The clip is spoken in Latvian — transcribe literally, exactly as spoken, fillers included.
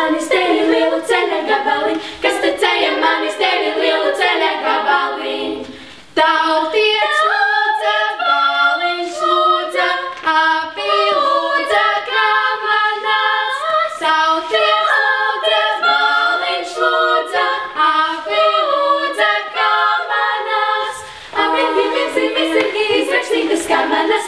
manis tevi lielu ceļa gabaliņ, kas te ceļa manis tevi lielu ceļa gabaliņ. Tautiet lūdza, baliņš lūdza, api lūdza, kamanas. Tautiet lūdza, baliņš lūdza, api lūdza, kamanas. Api bija visi, visi, izrakstītas kamanas.